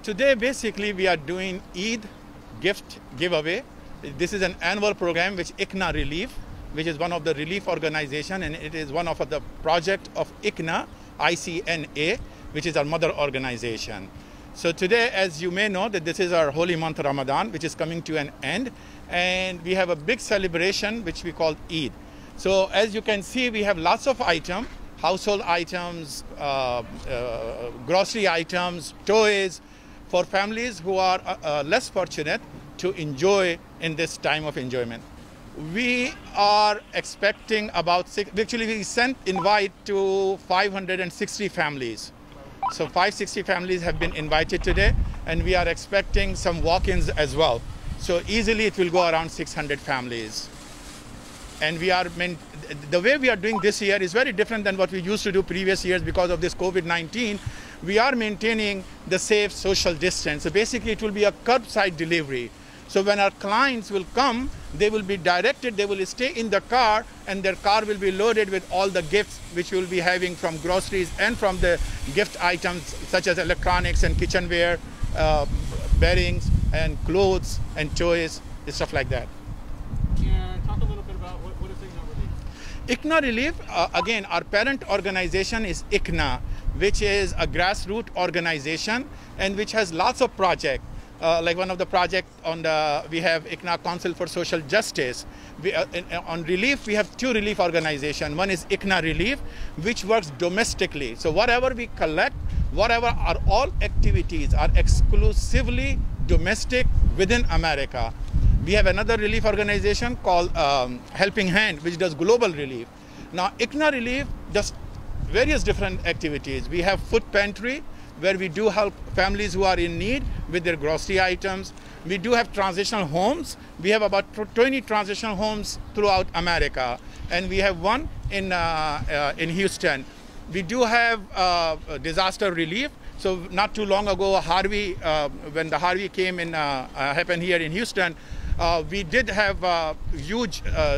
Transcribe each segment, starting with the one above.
Today, basically, we are doing Eid gift giveaway. This is an annual program which ICNA Relief, which is one of the relief organization, and it is one of the project of ICNA, ICNA, which is our mother organization. So today, as you may know, that this is our holy month Ramadan, which is coming to an end, and we have a big celebration which we call Eid. So as you can see, we have lots of items, household items, grocery items, toys, for families who are less fortunate to enjoy in this time of enjoyment. We are expecting about actually we sent invite to 560 families. So 560 families have been invited today, and we are expecting some walk-ins as well. So easily it will go around 600 families. And the way we are doing this year is very different than what we used to do previous years because of this COVID-19. We are maintaining the safe social distance. So basically it will be a curbside delivery. So when our clients will come, they will be directed, they will stay in the car, and their car will be loaded with all the gifts which we will be having from groceries and from the gift items such as electronics and kitchenware, beddings and clothes and toys and stuff like that. Yeah, talk a little bit about what is ICNA Relief? ICNA Relief, again, our parent organization is ICNA, which is a grassroots organization and which has lots of projects. Like one of the projects we have ICNA Council for Social Justice. On relief, we have two relief organizations. One is ICNA Relief, which works domestically. So whatever we collect, whatever are all activities are exclusively domestic within America. We have another relief organization called Helping Hand, which does global relief. Now, ICNA Relief does various different activities. We have food pantry, where we do help families who are in need with their grocery items. We do have transitional homes. We have about 20 transitional homes throughout America, and we have one in Houston. We do have disaster relief. So not too long ago, Harvey, when the Harvey came in, happened here in Houston, we did have a huge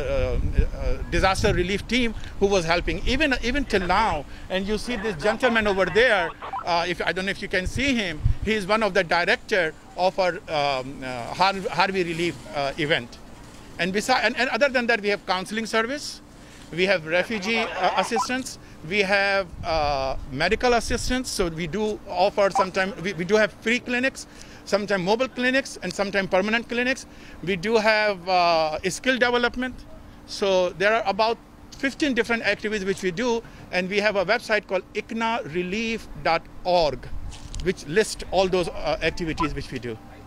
disaster relief team who was helping even till now. And you see this gentleman over there. I don't know if you can see him. He is one of the director of our Harvey relief event. And other than that, we have counseling service. We have refugee assistance. We have medical assistance. So we do offer sometimes, we do have free clinics, sometimes mobile clinics, and sometimes permanent clinics. We do have skill development. So there are about 15 different activities which we do, and we have a website called icnarelief.org, which lists all those activities which we do.